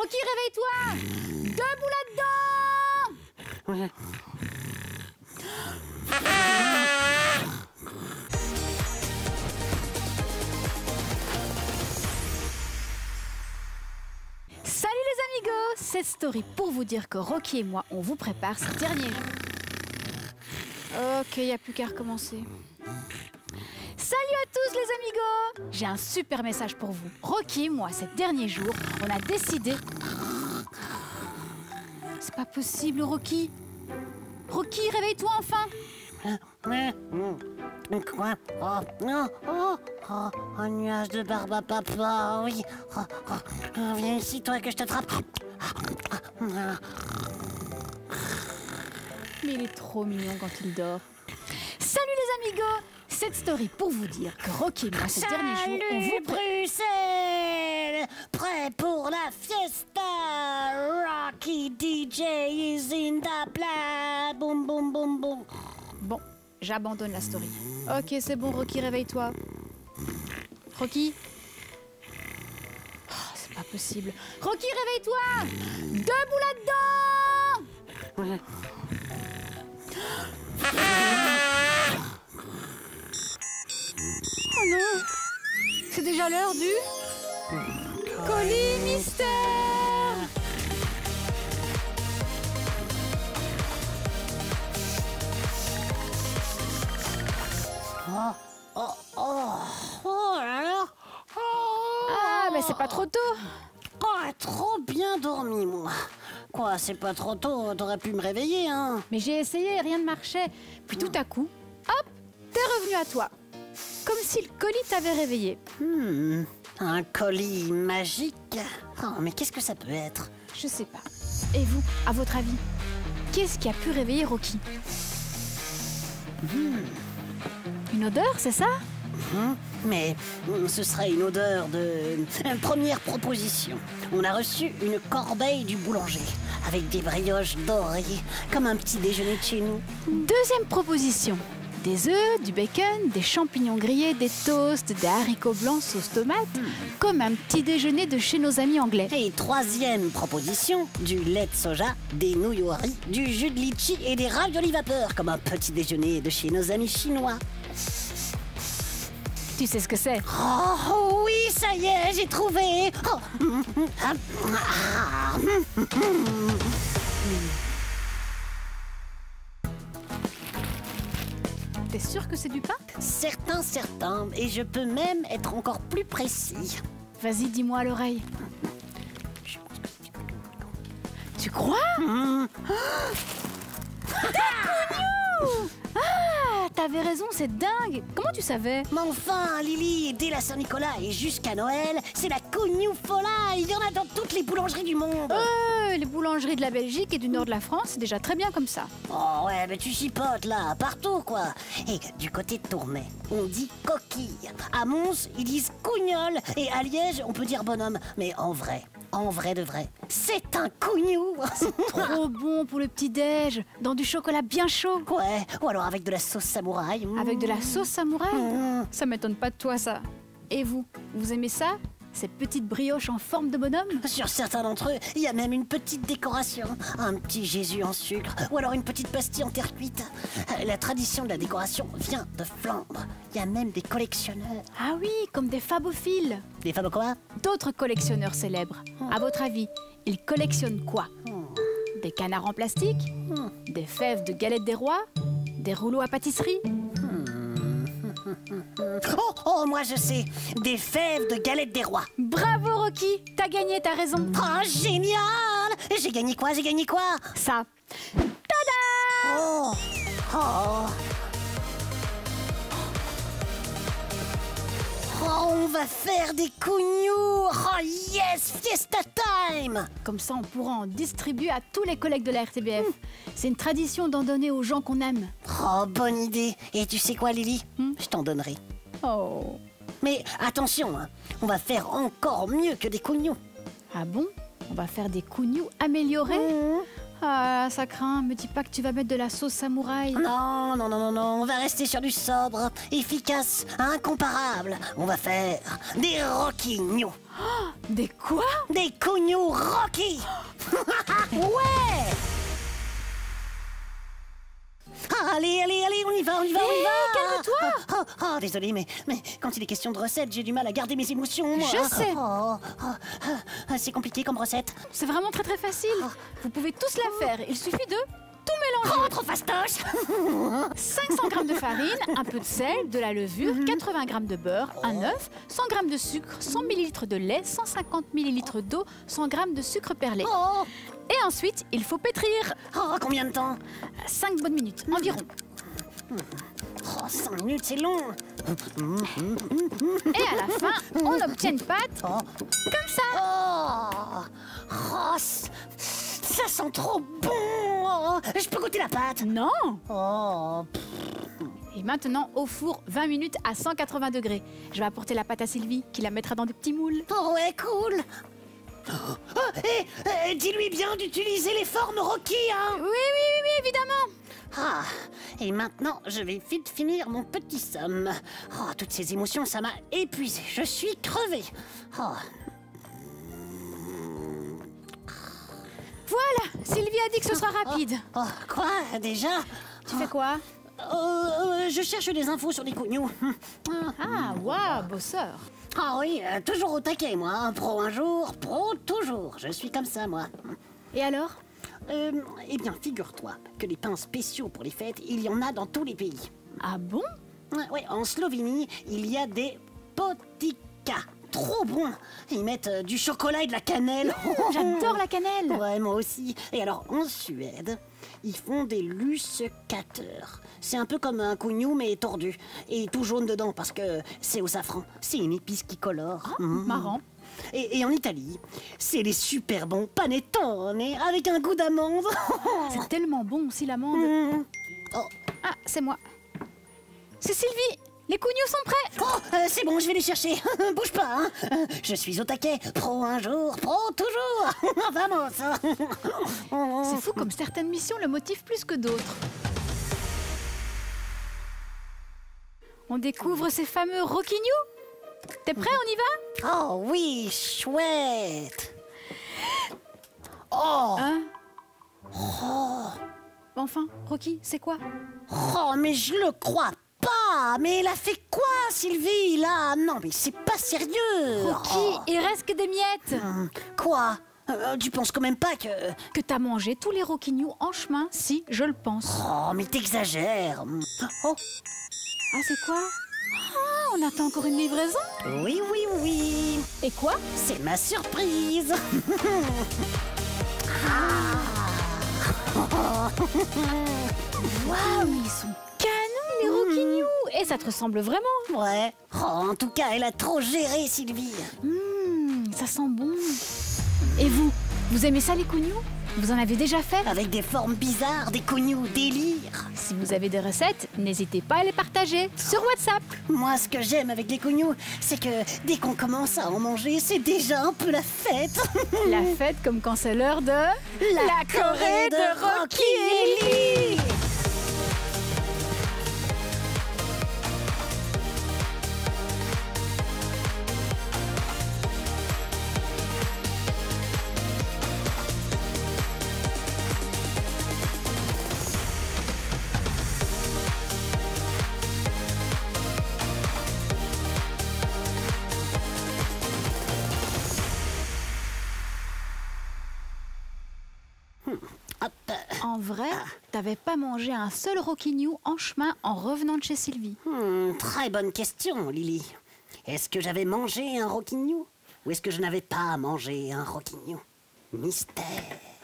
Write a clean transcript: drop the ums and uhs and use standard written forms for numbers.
Rocky, réveille-toi! Debout là-dedans! Salut les amigos! Cette story pour vous dire que Rocky et moi, on vous prépare ces derniers jours. Ok, il n'y a plus qu'à recommencer. Salut à tous les amigos! J'ai un super message pour vous. Rocky et moi, ces derniers jours, on a décidé... C'est pas possible, Rocky! Rocky, réveille-toi enfin! Quoi? Oh, non, un nuage de barbe à papa, oui. Viens ici, toi, que je t'attrape. Mais il est trop mignon quand il dort. Salut les amigos! Cette story pour vous dire que Rocky et moi, ces derniers jours, on vous... Bruxelles! Prêt pour la fiesta! Rocky DJ is in the place! Boum, boum, boum, boum. Bon, j'abandonne la story. Ok, c'est bon, Rocky, réveille-toi. Rocky? Oh, c'est pas possible. Rocky, réveille-toi! Debout là-dedans! Oh non! C'est déjà l'heure du... colis mystère! Oh là là! Ah, mais c'est pas trop tôt! Oh, trop bien dormi, moi. Quoi, c'est pas trop tôt, t'aurais pu me réveiller, hein? Mais j'ai essayé, rien ne marchait. Puis tout à coup, hop, t'es revenu à toi. Comme si le colis t'avait réveillé. Un colis magique? Oh, mais qu'est-ce que ça peut être? Je sais pas. Et vous, à votre avis, qu'est-ce qui a pu réveiller Rocky? Une odeur, c'est ça? Mais ce serait une odeur de... Première proposition. On a reçu une corbeille du boulanger, avec des brioches dorées, comme un petit déjeuner de chez nous. Deuxième proposition. Des œufs, du bacon, des champignons grillés, des toasts, des haricots blancs sauce tomate, comme un petit déjeuner de chez nos amis anglais. Et troisième proposition, du lait de soja, des nouilles au riz, du jus de litchi et des raviolis vapeur, comme un petit déjeuner de chez nos amis chinois. Tu sais ce que c'est? Oh oui, ça y est, j'ai trouvé. T'es sûr que c'est du pain? Certain, et je peux même être encore plus précis. Vas-y, dis-moi à l'oreille. Tu crois? Ah, t'avais raison, c'est dingue. Comment tu savais? Mais enfin, Lily, dès la Saint-Nicolas et jusqu'à Noël, c'est la Cougnou-Fola. Il y en a dans toutes les boulangeries du monde. Les boulangeries de la Belgique et du nord de la France, c'est déjà très bien comme ça. Oh ouais, mais tu chipotes là, partout quoi. Et du côté de Tournai, on dit coquille. À Mons, ils disent cougnole. Et à Liège, on peut dire bonhomme. Mais en vrai de vrai, c'est un cougnou. Trop bon pour le petit-déj, dans du chocolat bien chaud. Ouais, ou alors avec de la sauce samouraï. Avec de la sauce samouraï? Ça m'étonne pas de toi, ça. Et vous, vous aimez ça? Ces petites brioches en forme de bonhomme? Sur certains d'entre eux, il y a même une petite décoration. Un petit Jésus en sucre, ou alors une petite pastille en terre cuite. La tradition de la décoration vient de Flandre. Il y a même des collectionneurs. Ah oui, comme des fabophiles. Des femmes quoi? D'autres collectionneurs célèbres. À votre avis, ils collectionnent quoi? Des canards en plastique? Des fèves de galettes des rois? Des rouleaux à pâtisserie? Oh, moi je sais. Des fèves de galettes des rois. Bravo Rocky, t'as gagné, t'as raison. Oh, génial! J'ai gagné quoi? Ça. Tada! Oh, on va faire des cougnous! Oh yes! Fiesta time! Comme ça, on pourra en distribuer à tous les collègues de la RTBF. C'est une tradition d'en donner aux gens qu'on aime. Oh, bonne idée! Et tu sais quoi, Lily? Je t'en donnerai. Oh. Mais attention, hein, on va faire encore mieux que des cougnous. Ah bon? On va faire des cougnous améliorés? Ah, ça craint. Me dis pas que tu vas mettre de la sauce samouraï. Non, non, non, non, non, on va rester sur du sobre, efficace, incomparable. On va faire des roquignos. Des quoi? Des cognous Rocky. Ouais! Ah, allez, allez, allez, on y va, on y va, on y va. calme-toi. Désolé, mais quand il est question de recettes, j'ai du mal à garder mes émotions, moi. Je sais. C'est compliqué comme recette. C'est vraiment très facile. Vous pouvez tous la faire. Il suffit de tout mélanger. Trop fastoche. 500 g de farine, un peu de sel, de la levure, 80 g de beurre, un œuf, 100 g de sucre, 100 ml de lait, 150 ml d'eau, 100 g de sucre perlé. Oh, Et ensuite, il faut pétrir. combien de temps? 5 bonnes minutes, environ. 5 minutes, c'est long. Et à la fin, on obtient une pâte comme ça. Ça sent trop bon. Je peux goûter la pâte? Non. Oh. Et maintenant, au four, 20 minutes à 180 degrés. Je vais apporter la pâte à Sylvie, qui la mettra dans des petits moules. Oh ouais, cool. Dis-lui bien d'utiliser les formes Rocky, hein. Oui, évidemment. Et maintenant, je vais vite finir mon petit somme. Toutes ces émotions, ça m'a épuisé. Je suis crevée. Voilà, Sylvie a dit que ce sera rapide. Quoi, déjà? Tu fais quoi? Je cherche des infos sur les cognous. Ah, waouh, bosseur. Ah oui, toujours au taquet, moi. Hein. Pro un jour, pro toujours. Je suis comme ça, moi. Et alors? Eh bien, figure-toi que les pains spéciaux pour les fêtes, il y en a dans tous les pays. Ah bon? Oui, en Slovénie, il y a des potica. Trop bon. Ils mettent du chocolat et de la cannelle. J'adore la cannelle. Ouais, moi aussi. Et alors, en Suède, ils font des lussecateurs. C'est un peu comme un cougnou, mais tordu. Et tout jaune dedans, parce que c'est au safran. C'est une épice qui colore. Marrant. Et en Italie, c'est les super bons panettone avec un goût d'amande. C'est tellement bon aussi l'amande. Oh. Ah, c'est moi. C'est Sylvie. Les cognous sont prêts. C'est bon, je vais les chercher. Bouge pas, hein. Je suis au taquet. Pro un jour, pro toujours. Vamos. C'est fou comme certaines missions le motivent plus que d'autres. On découvre ces fameux roquignos. T'es prêt, on y va? Oh oui, chouette. Oh. Hein? Enfin, Rocky, c'est quoi? Oh, mais je le crois pas. Mais elle a fait quoi, Sylvie, là? Non, mais c'est pas sérieux. Rocky, il reste que des miettes. Quoi? Tu penses quand même pas que... Que t'as mangé tous les roquignos en chemin? Si, je le pense. Oh, mais t'exagères. Oh. Ah, c'est quoi? Ah, on attend encore une livraison? Oui, oui, oui. Et quoi? C'est ma surprise. Waouh, mais ils sont canons, les roquignos. Et ça te ressemble vraiment? Ouais. En tout cas, elle a trop géré, Sylvie. Ça sent bon. Et vous? Vous aimez ça, les cognous? Vous en avez déjà fait? Avec des formes bizarres, des cognous délire. Si vous avez des recettes, n'hésitez pas à les partager sur WhatsApp. Moi, ce que j'aime avec les cognous, c'est que dès qu'on commence à en manger, c'est déjà un peu la fête. La fête comme quand c'est l'heure de... La Corée de Rocky et Lee. En vrai, t'avais pas mangé un seul roquignou en chemin en revenant de chez Sylvie. Très bonne question, Lily. Est-ce que j'avais mangé un roquignou? Ou est-ce que je n'avais pas mangé un roquignou? Mystère.